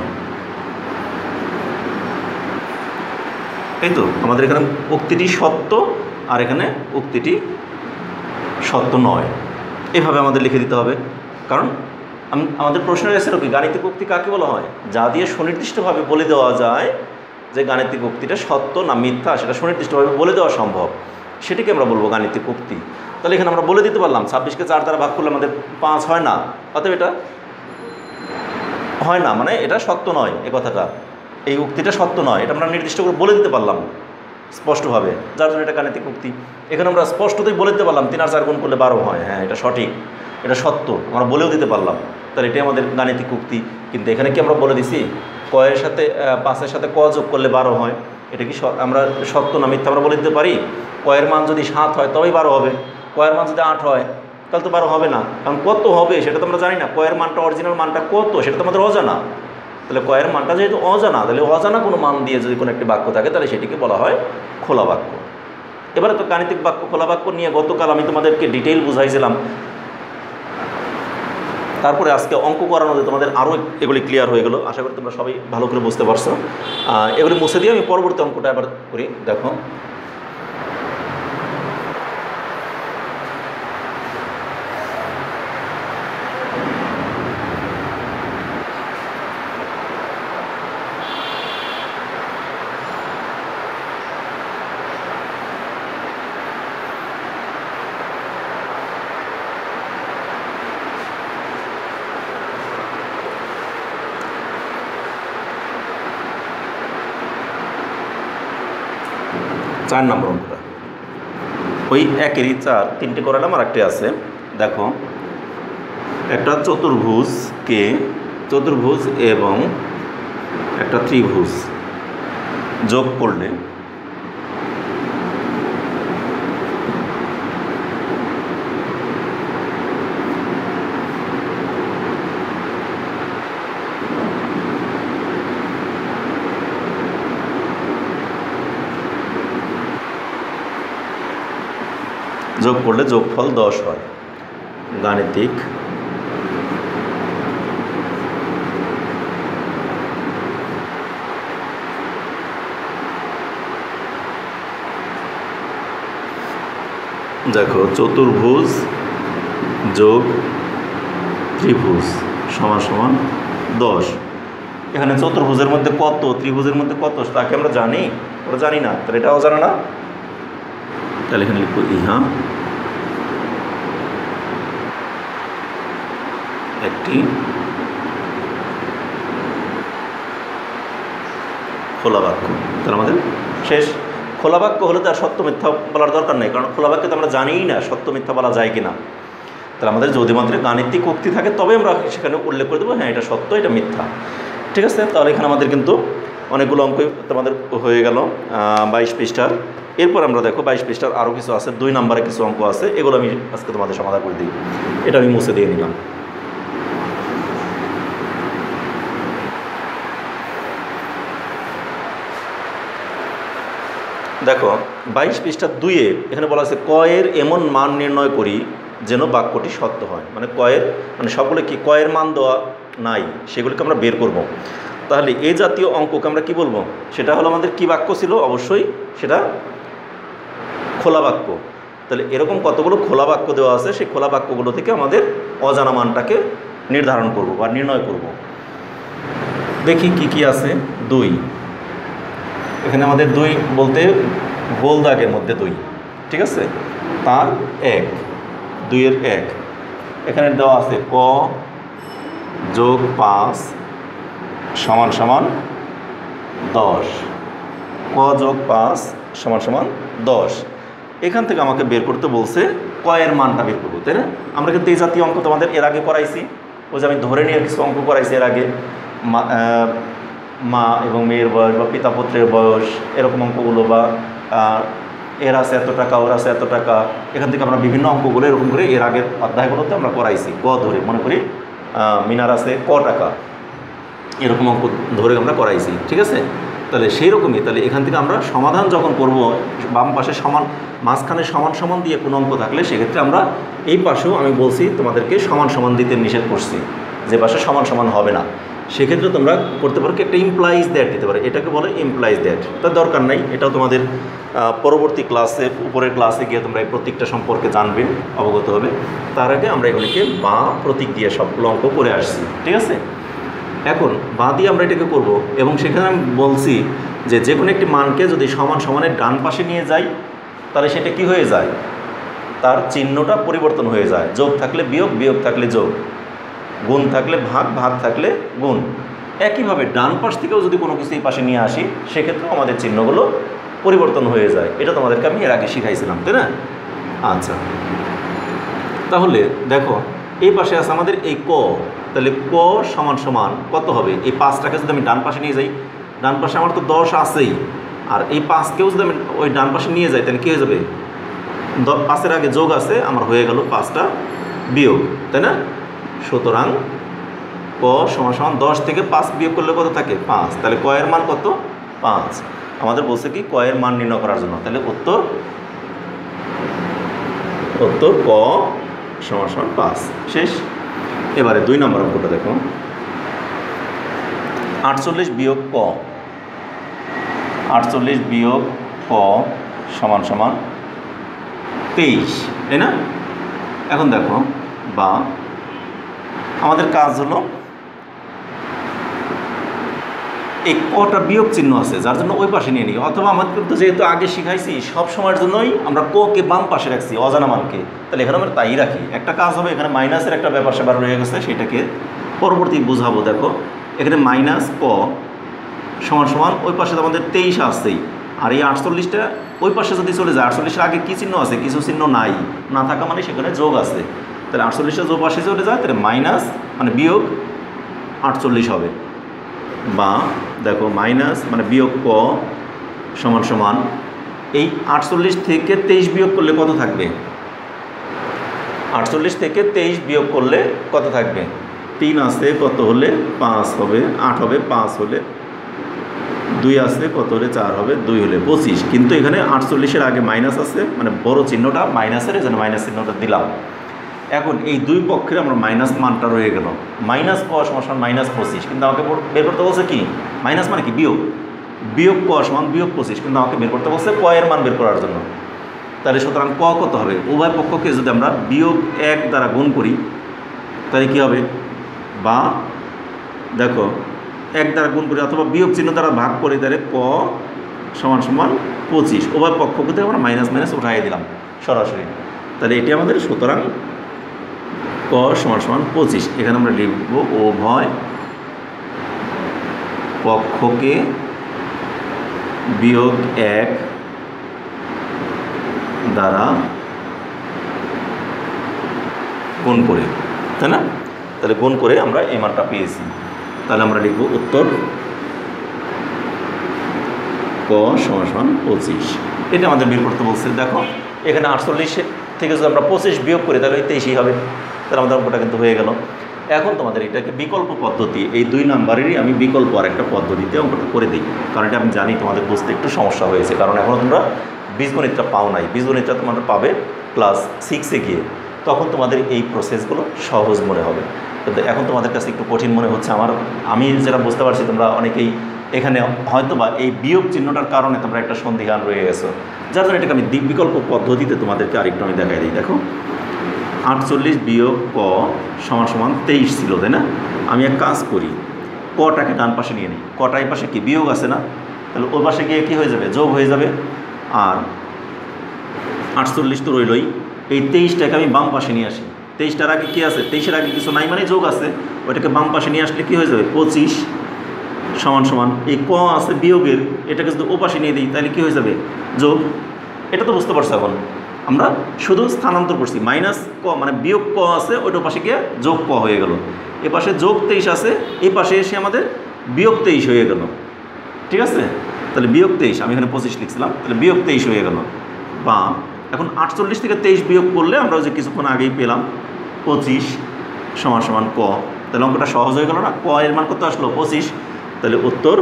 এই তো আমাদের এখানে উক্তিটি সত্য আর এখানে উক্তিটি সত্য নয়, এভাবে আমাদের লিখে দিতে হবে। কারণ আমাদের প্রশ্নের এসেছিল কি, গাণিতিক উক্তি কাকে বলা হয়? যা দিয়ে সুনির্দিষ্টভাবে বলে দেওয়া যায় যে গাণিতিক উক্তিটা সত্য না মিথ্যা, সেটা সুনির্দিষ্টভাবে বলে দেওয়া সম্ভব, সেটিকে আমরা বলবো গাণিতিক উক্তি। তাহলে এখানে আমরা বলে দিতে পারলাম ছাব্বিশকে চার দ্বারা ভাগ করলে আমাদের পাঁচ হয় না, অতএব এটা হয় না, মানে এটা সত্য নয়। এই কথাটা, এই উক্তিটা সত্য নয়, এটা আমরা নির্দিষ্ট করে বলে দিতে পারলাম স্পষ্টভাবে, যার জন্য এটা গাণিতিক উক্তি। এখানে আমরা স্পষ্টতই বলে দিতে পারলাম তিন আর চার গুণ করলে বারো হয়, হ্যাঁ এটা সঠিক, এটা সত্য, আমরা বলেও দিতে পারলাম। তাহলে এটাই আমাদের গাণিতিক উক্তি। কিন্তু এখানে কি আমরা বলে দিছি কয়ের সাথে পাঁচের সাথে ক যোগ করলে বারো হয়, এটা কি আমরা সত্য না মিথ্যা আমরা বলে দিতে পারি? কয়ের মান যদি সাত হয় তবেই বারো হবে, কয়ের মান যদি আট হয় তাহলে তো বারো হবে না, কারণ কত হবে সেটা তো আমরা জানি না। কয়ের মানটা অরিজিনাল মানটা কত সেটা তো আমাদের অজানা, তাহলে কয়ের মানটা যেহেতু অজানা, তাহলে অজানা কোনো মান দিয়ে যদি কোনো একটি বাক্য থাকে তাহলে সেটিকে বলা হয় খোলা বাক্য। এবারে তো গাণিতিক বাক্য খোলা বাক্য নিয়ে গতকাল আমি তোমাদেরকে ডিটেইল বুঝাইছিলাম, তারপরে আজকে অঙ্ক করানোতে তোমাদের আরও এগুলি ক্লিয়ার হয়ে গেলো। আশা করি তোমরা সবাই ভালো করে বুঝতে পারছো। এগুলি মুছে দিয়ে আমি পরবর্তী অঙ্কটা আবার করি। দেখো চার নম্বর অঙ্কটা ওই একেরই চার তিনটে করালাম, আর একটি আছে। দেখো একটা চতুর্ভুজ কে চতুর্ভুজ এবং একটা ত্রিভুজ যোগ করলে যোগ করলে যোগফল দশ হয়। গাণিতিক দেখো চতুর্ভুজ যোগ ত্রিভুজ সমান সমান দশ। এখানে চতুর্ভুজের মধ্যে কত, ত্রিভুজের মধ্যে কত তাকে আমরা জানি? ওরা জানি না, তাহলে এটাও জানা না। তাহলে এখানে লিখবো ইহা একটি খোলা বাক্য। তাহলে আমাদের শেষ। খোলা বাক্য হলে তার সত্য মিথ্যা বলার দরকার নেই, কারণ খোলা বাক্যে তো আমরা জানিই না সত্য মিথ্যা বলা যায় কিনা। তাহলে আমাদের যদি মাত্র গাণিতিক উক্তি থাকে তবে আমরা সেখানে উল্লেখ করে দেবো হ্যাঁ এটা সত্য এটা মিথ্যা। ঠিক আছে, তাহলে এখানে আমাদের কিন্তু অনেকগুলো অঙ্ক তোমাদের হয়ে গেল বাইশ পৃষ্ঠার। এরপর আমরা দেখো বাইশ পৃষ্ঠার আরও কিছু আছে, দুই নম্বরে কিছু অঙ্ক আছে, এগুলো আমি আজকে তোমাদের সমাধান করে দিই। এটা আমি মুছে দিয়ে নিলাম। দেখো বাইশ পৃষ্ঠা দুইয়ে এখানে বলা আছে কয়ের এমন মান নির্ণয় করি যেন বাক্যটি সত্য হয়। মানে কয়ের মানে সবগুলো কি কয়ের মান দেওয়া নাই, সেগুলিকে আমরা বের করব। তাহলে এই জাতীয় অঙ্ককে আমরা কি বলবো? সেটা হলো আমাদের কি বাক্য ছিল? অবশ্যই সেটা খোলা বাক্য। তাহলে এরকম কতগুলো খোলা বাক্য দেওয়া আছে, সেই খোলা বাক্যগুলো থেকে আমাদের অজানা মানটাকে নির্ধারণ করব বা নির্ণয় করব। দেখি কি কি আছে। দুই, এখানে আমাদের দুই বলতে গোল দাগের মধ্যে দুই, ঠিক আছে, তার এক, দুইয়ের এক। এখানে দেওয়া আছে ক যোগ পাঁচ সমান সমান দশ, ক যোগ পাঁচ সমান সমান দশ। এখান থেকে আমাকে বের করতে বলছে কয়ের মানটা বের করবো, তাই না? আমরা কিন্তু এই জাতীয় অঙ্ক তোমাদের এর আগে করাইছি, ওই যে আমি ধরে নিয়ে কিছু অঙ্ক করাইছি এর আগে, মা এবং মেয়ের বয়স বা পিতা পুত্রের বয়স, এরকম অঙ্কগুলো, বা এর আছে এত টাকা ওর আছে এত টাকা। এখান থেকে আমরা বিভিন্ন অঙ্কগুলো এরকম করে এর আগের অধ্যায়গুলোতে আমরা করাইছি। ক ধরে মনে করি মিনার আছে ক টাকা, এরকম অঙ্ক ধরে আমরা করাইছি, ঠিক আছে। তাহলে সেই রকমই তাহলে এখান থেকে আমরা সমাধান যখন করব, বাম পাশে সমান মাঝখানে সমান সমান দিয়ে কোনো অঙ্ক থাকলে সেক্ষেত্রে আমরা এই পাশেও আমি বলছি তোমাদেরকে সমান সমান দিতে নিষেধ করছি, যে পাশে সমান সমান হবে না। সেক্ষেত্রে তোমরা করতে পারো কি একটা ইমপ্লাইজ দ্যাট দিতে পারো, এটাকে বলে ইমপ্লাইজ দ্যাট। তার দরকার নাই, এটাও তোমাদের পরবর্তী ক্লাসে উপরের ক্লাসে গিয়ে তোমরা এই প্রতীকটা সম্পর্কে জানবে, অবগত হবে। তার আগে আমরা এগুলিকে বা প্রতীক দিয়ে সবগুলো অঙ্ক করে আসছি, ঠিক আছে। এখন বা দিয়ে আমরা এটাকে করব, এবং সেখানে আমি বলছি যে যে কোনো একটি মানকে যদি সমান সমানের ডান পাশে নিয়ে যাই তাহলে সেটা কি হয়ে যায়? তার চিহ্নটা পরিবর্তন হয়ে যায়। যোগ থাকলে বিয়োগ, বিয়োগ থাকলে যোগ, গুণ থাকলে ভাগ, ভাগ থাকলে গুণ। একইভাবে ডান পাশ থেকেও যদি কোনো কিছু এই পাশে নিয়ে আসি সেক্ষেত্রেও আমাদের চিহ্নগুলো পরিবর্তন হয়ে যায়। এটা তোমাদেরকে আমি এর আগে শিখাইছিলাম, তাই না? আচ্ছা, তাহলে দেখো এই পাশে আছে আমাদের এই ক, তাহলে ক সমান সমান কত হবে? এই পাঁচটাকে যদি আমি ডান পাশে নিয়ে যাই, ডান পাশে আমার তো দশ আছেই, আর এই পাঁচকেও যদি আমি ওই ডান পাশে নিয়ে যাই তাহলে কী হয়ে যাবে? পাঁচের আগে যোগ আছে, আমার হয়ে গেল পাঁচটা বিয়োগ, তাই না? সুতরাং ক সমান সমান দশ থেকে পাঁচ বিয়োগ করলে কত থাকে? পাঁচ। তাহলে ক এর মান কত? পাঁচ। আমাদের বলছে কি ক এর মান নির্ণয় করার জন্য। তাহলে উত্তর উত্তর ক সমান সমান পাঁচ। শেষ। এবারে দুই নম্বর অঙ্কটা দেখো, আটচল্লিশ বিয়োগ ক, আটচল্লিশ বিয়োগ ক সমান সমান তেইশ, তাই না? এখন দেখো, বা আমাদের কাজ হলো এই কটা বিয়োগ চিহ্ন আছে যার জন্য ওই পাশে নিয়ে নিই, অথবা আমাদের কিন্তু যেহেতু আগে শিখাইছি সব সময়ের জন্যই আমরা ককে বাম পাশে রাখছি অজানা মানকে, তাহলে এখানে আমরা তাই রাখি। একটা কাজ হবে, এখানে মাইনাসের একটা ব্যাপার সেবার রয়ে গেছে, সেটাকে পরবর্তী বোঝাবো। দেখো এখানে মাইনাস ক সমান সমান ওই পাশে আমাদের তেইশ আসছেই, আর এই আটচল্লিশটা ওই পাশে যদি চলে যায়, আটচল্লিশের আগে কী চিহ্ন আছে? কিছু চিহ্ন নাই, না থাকা মানে সেখানে যোগ আছে। তাহলে আটচল্লিশটা যোগ পাশে চলে যায়, তাহলে মাইনাস মানে বিয়োগ আটচল্লিশ হবে। বা দেখো মাইনাস মানে বিয়োগ ক সমান সমান এই আটচল্লিশ থেকে তেইশ বিয়োগ করলে কত থাকবে? আটচল্লিশ থেকে তেইশ বিয়োগ করলে কত থাকবে? তিন আছে, কত হলে পাঁচ হবে, আট হবে, পাঁচ হলে দুই আছে, কত হলে চার হবে, দুই হলে পঁচিশ। কিন্তু এখানে আটচল্লিশের আগে মাইনাস আছে, মানে বড় চিহ্নটা মাইনাসের, এই জন্য মাইনাস চিহ্নটা দিলাম। এখন এই দুই পক্ষের আমরা মাইনাস মানটা রয়ে গেল, মাইনাস ক সমান মাইনাস পঁচিশ, কিন্তু আমাকে বের করতে বলছে কি? মাইনাস মানে কি? বিয়োগ। বিয়োগ ক সমান বিয়োগ পঁচিশ, কিন্তু আমাকে বের করতে বলছে ক এর মান বের করার জন্য। তাহলে সুতরাং ক কত হবে? উভয় পক্ষকে যদি আমরা বিয়োগ এক দ্বারা গুণ করি তাহলে কী হবে? বা দেখো এক দ্বারা গুণ করি অথবা বিয়োগ চিহ্ন দ্বারা ভাগ করি, তাহলে ক সমান সমান পঁচিশ। উভয় পক্ষকে থেকে আমরা মাইনাস মাইনাস উঠাই দিলাম সরাসরি। তাহলে এটি আমাদের সুতরাং ক সমান সমান পঁচিশ। এখানে আমরা লিখব উভয় পক্ষকে বিয়োগ এক দ্বারা গুণ করে, তাই না? তাহলে গুণ করে আমরা এই মানটা পেয়েছি। তাহলে আমরা লিখব উত্তর ক সমান সমান পঁচিশ। এটা আমাদের বের করতে বলছে। দেখো এখানে আটচল্লিশ থেকে যদি আমরা পঁচিশ বিয়োগ করি তাহলে তেইশই হবে। তাহলে আমাদের অঙ্কটা কিন্তু হয়ে গেল। এখন তোমাদের এটাকে বিকল্প পদ্ধতি, এই দুই নাম্বারেরই আমি বিকল্প আর একটা পদ্ধতিতে অঙ্কটা করে দিই, কারণ এটা আমি জানি তোমাদের বুঝতে একটু সমস্যা হয়েছে, কারণ এখনও তোমরা বীজগণিতটা পাও নাই। বীজগণিতটা তোমরা পাবে ক্লাস সিক্সে গিয়ে, তখন তোমাদের এই প্রসেসগুলো সহজ মনে হবে। কিন্তু এখন তোমাদের কাছে একটু কঠিন মনে হচ্ছে আমার। আমি যেটা বুঝতে পারছি তোমরা অনেকেই এখানে হয়তো বা এই বিয়োগ চিহ্নটার কারণে তোমরা একটা সন্দিহান রয়ে গেছো, যার জন্য এটাকে আমি বিকল্প পদ্ধতিতে তোমাদেরকে আরেকটু আমি দেখাই দিই। দেখো আটচল্লিশ বিয়োগ ক সমান সমান তেইশ ছিল, তাই না? আমি এক কাজ করি, কটাকে ডান পাশে নিয়ে নিই। কটা এই পাশে কি বিয়োগ আছে না? তাহলে ওই পাশে গিয়ে কী হয়ে যাবে? যোগ হয়ে যাবে। আর আটচল্লিশ তো রইলই, এই তেইশটাকে আমি বাম পাশে নিয়ে আসি। তেইশটার আগে কী আছে? তেইশের আগে কিছু নাই মানে যোগ আছে, ওইটাকে বাম পাশে নিয়ে আসলে কী হয়ে যাবে? পঁচিশ সমান সমান এই ক আছে বিয়োগের, এটাকে যদি ও পাশে নিয়ে দিই তাহলে কী হয়ে যাবে? যোগ। এটা তো বুঝতে পারছো। এখন আমরা শুধু স্থানান্তর করছি, মাইনাস ক মানে বিয়োগ ক আছে, ওইটার পাশে গিয়ে যোগ ক হয়ে গেল। এ পাশে যোগ তেইশ আছে, এই পাশে এসে আমাদের বিয়োগ তেইশ হয়ে গেল। ঠিক আছে? তাহলে বিয়োগ তেইশ, আমি এখানে পঁচিশ লিখছিলাম, তাহলে বিয়োগ তেইশ হয়ে গেল। বা এখন আটচল্লিশ থেকে তেইশ বিয়োগ করলে আমরা যে কিছুক্ষণ আগেই পেলাম পঁচিশ সমান সমান ক, তাহলে অঙ্কটা সহজ হয়ে গেল না? ক এর মান কত আসলো? পঁচিশ। তাহলে উত্তর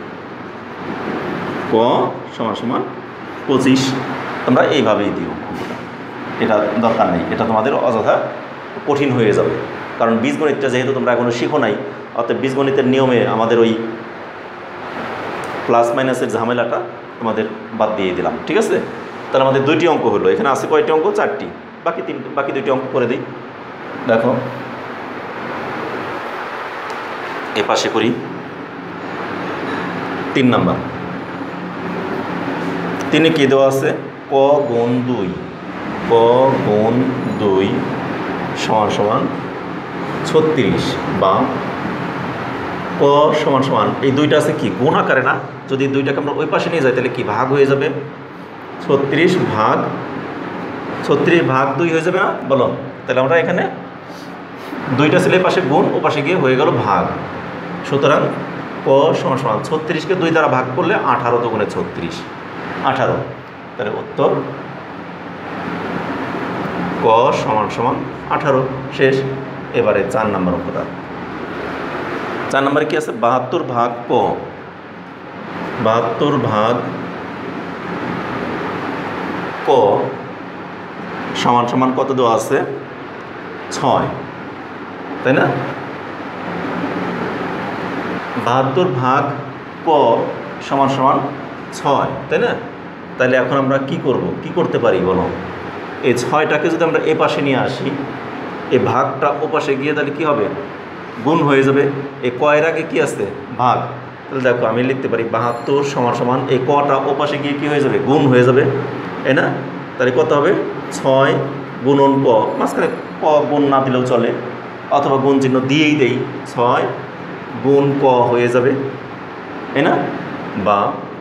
ক সমান সমান পঁচিশ। তোমরা এইভাবেই দিও অঙ্কটা, এটা দরকার নেই, এটা তোমাদের অযথা কঠিন হয়ে যাবে। কারণ বীজগণিতটা যেহেতু তোমরা এখনও শিখো নাই, অর্থাৎ বীজগণিতের নিয়মে আমাদের ওই প্লাস মাইনাসের ঝামেলাটা তোমাদের বাদ দিয়ে দিলাম। ঠিক আছে? তাহলে আমাদের দুইটি অঙ্ক হলো। এখানে আছে কয়টি অঙ্ক? চারটি। বাকি তিন বাকি দুইটি অঙ্ক করে দিই। দেখো এ পাশে করি তিন নাম্বার। তিনে কী দেওয়া আছে? ক গুণ দুই, ক গুণ দুই সমান সমান ছত্রিশ। বা ক সমান সমান এই দুইটা আছে কি গুণ আকারে না? যদি দুইটাকে আমরা ওই পাশে নিয়ে যাই তাহলে কি ভাগ হয়ে যাবে? ছত্রিশ ভাগ ছত্রিশ ভাগ দুই হয়ে যাবে না? বলো। তাহলে আমরা এখানে দুইটা ছেলে পাশে গুণ, ও পাশে গিয়ে হয়ে গেল ভাগ। সুতরাং ক সমান সমান ছত্রিশকে দুই দ্বারা ভাগ করলে আঠারো তো গুণে ছত্রিশ, আঠারো। তাহলে উত্তর ক সমান সমান আঠারো। শেষ। এবারে চার নম্বর অঙ্কটা। চার নম্বরে কি আছে? বাহাত্তর ভাগ ক, বাহাত্তর ভাগ ক সমান সমান কত দেওয়া আছে? ছয়, তাই না? বাহাত্তর ভাগ ক সমান সমান ছয়, তাই না? তাহলে এখন আমরা কি করব, কি করতে পারি বলো? এই ছয়টাকে যদি আমরা এ পাশে নিয়ে আসি, এই ভাগটা ও পাশে গিয়ে তাহলে কি হবে? গুণ হয়ে যাবে। এই কয়ের আগে কি আছে? ভাগ। তাহলে দেখো আমি লিখতে পারি বাহাত্তর সমান সমান এই কটা ও পাশে গিয়ে কী হয়ে যাবে? গুণ হয়ে যাবে, তাই না? তাহলে কত হবে? ছয় গুণন ক, মাঝখানে ক গুণ না দিলেও চলে, অথবা গুণ চিহ্ন দিয়েই দেই, ছয় গুণ ক হয়ে যাবে, তাই না? বা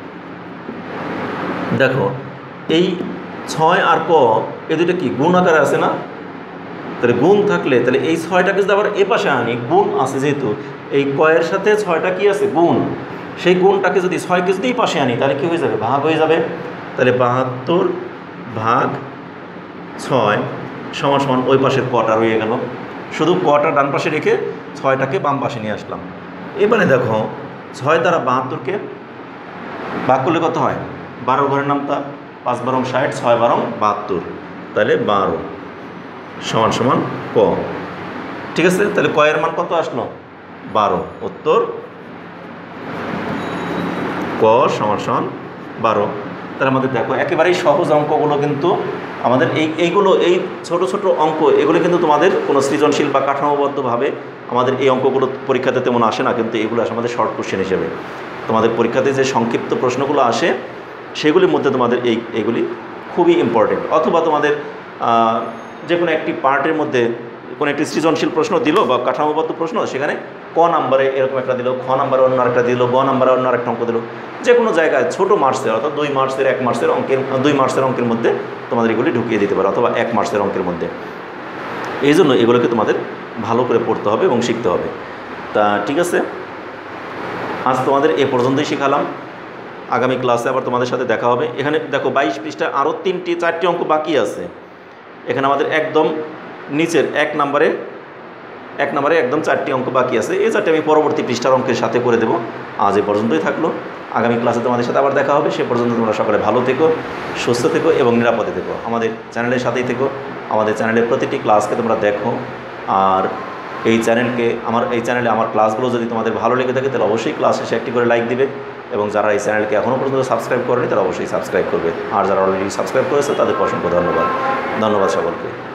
দেখো এই ছয় আর ক এ দুটো কি গুণ আকারে আছে না? তাহলে গুণ থাকলে তাহলে এই ছয়টাকে যদি আবার এ পাশে আনি, গুণ আছে যেহেতু, এই কয়ের সাথে ছয়টা কি আছে? গুণ। সেই গুণটাকে যদি ছয়কে যদি এই পাশে আনি তাহলে কী হয়ে যাবে? ভাগ হয়ে যাবে। তাহলে বাহাত্তর ভাগ ছয় সমান সমান ওই পাশের কটা রয়ে গেল, শুধু কটা ডান পাশে রেখে ছয়টাকে বাম পাশে নিয়ে আসলাম। এবারে দেখো ছয় দ্বারা বাহাত্তরকে ভাগ করলে কত হয়? বারো ঘরের নাম তা, পাঁচ বারং ষাট, ছয় বারং বাহাত্তর, তাহলে বারো সমান সমান ক। ঠিক আছে? তাহলে ক এর মান কত আসলো? বারো। উত্তর ক সমান সমান বারো। তাহলে আমাদের দেখো একেবারেই সহজ অঙ্কগুলো কিন্তু আমাদের এই এইগুলো এই ছোট ছোট অঙ্ক এগুলো কিন্তু তোমাদের কোনো সৃজনশীল বা কাঠামোবদ্ধভাবে আমাদের এই অঙ্কগুলো পরীক্ষাতে তেমন আসে না, কিন্তু এগুলো আসে আমাদের শর্ট কোশ্চেন হিসেবে। তোমাদের পরীক্ষাতে যে সংক্ষিপ্ত প্রশ্নগুলো আসে সেগুলির মধ্যে তোমাদের এই এইগুলি খুবই ইম্পর্টেন্ট। অথবা তোমাদের যে কোনো একটি পার্টের মধ্যে কোনো একটি সৃজনশীল প্রশ্ন দিল বা কাঠামোবদ্ধ প্রশ্ন, সেখানে ক নাম্বারে এরকম একটা দিল, খ নাম্বারে অন্য একটা দিল, গ নাম্বারে অন্য একটা অঙ্ক দিল, যে কোনো জায়গায় ছোটো মার্কসের অর্থাৎ দুই মার্কসের এক মার্কসের অঙ্কের দুই মার্কসের অঙ্কের মধ্যে তোমাদের এগুলি ঢুকিয়ে দিতে পারে, অথবা এক মার্কসের অঙ্কের মধ্যে। এই জন্য এগুলোকে তোমাদের ভালো করে পড়তে হবে এবং শিখতে হবে। তা ঠিক আছে, আজ তোমাদের এ পর্যন্তই শেখালাম। আগামী ক্লাসে আবার তোমাদের সাথে দেখা হবে। এখানে দেখো বাইশ পৃষ্ঠা আরও তিনটি চারটি অঙ্ক বাকি আছে। এখানে আমাদের একদম নিচের এক নম্বরে এক নম্বরে একদম চারটি অঙ্ক বাকি আছে। এই চারটি আমি পরবর্তী পৃষ্ঠার অঙ্কের সাথে করে দেবো। আজ এ পর্যন্তই থাকলো। আগামী ক্লাসে তোমাদের সাথে আবার দেখা হবে। সে পর্যন্ত তোমরা সকলে ভালো থেকো, সুস্থ থেকো এবং নিরাপদে থেকো। আমাদের চ্যানেলের সাথেই থেকো। আমাদের চ্যানেলের প্রতিটি ক্লাসকে তোমরা দেখো। আর এই চ্যানেলকে আমার এই চ্যানেলে আমার ক্লাসগুলো যদি তোমাদের ভালো লেগে থাকে তাহলে অবশ্যই ক্লাস শেষে একটি করে লাইক দিবে, এবং যারা এই চ্যানেলকে এখনও পর্যন্ত সাবস্ক্রাইব করেনি তারা অবশ্যই সাবস্ক্রাইব করবে। আর যারা অলরেডি সাবস্ক্রাইব করেছে তাদেরকে অসংখ্য ধন্যবাদ। ধন্যবাদ সকলকে।